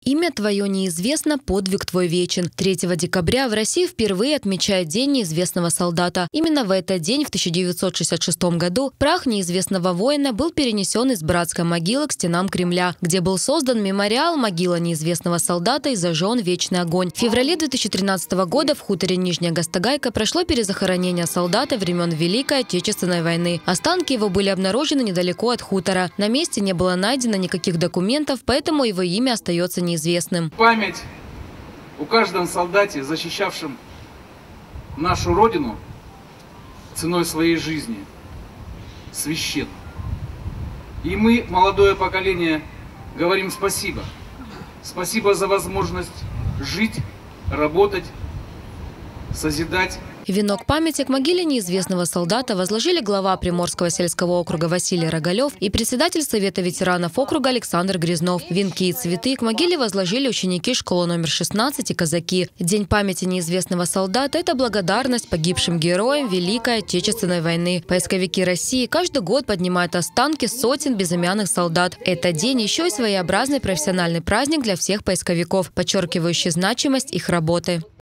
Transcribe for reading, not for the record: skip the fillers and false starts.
Имя твое неизвестно, подвиг твой вечен. 3 декабря в России впервые отмечают День неизвестного солдата. Именно в этот день, в 1966 году, прах неизвестного воина был перенесен из братской могилы к стенам Кремля, где был создан мемориал «Могила неизвестного солдата» и зажжен вечный огонь. В феврале 2013 года в хуторе Нижняя Гастогайка прошло перезахоронение солдата времен Великой Отечественной войны. Останки его были обнаружены недалеко от хутора. На месте не было найдено никаких документов, поэтому его имя остается неизвестным. Память о каждом солдате, защищавшем нашу Родину ценой своей жизни, священна. И мы, молодое поколение, говорим спасибо. Спасибо за возможность жить, работать, созидать. Венок памяти к могиле неизвестного солдата возложили глава Приморского сельского округа Василий Рогалев и председатель Совета ветеранов округа Александр Грязнов. Венки и цветы к могиле возложили ученики школы номер 16 и казаки. День памяти неизвестного солдата – это благодарность погибшим героям Великой Отечественной войны. Поисковики России каждый год поднимают останки сотен безымянных солдат. Этот день еще и своеобразный профессиональный праздник для всех поисковиков, подчеркивающий значимость их работы.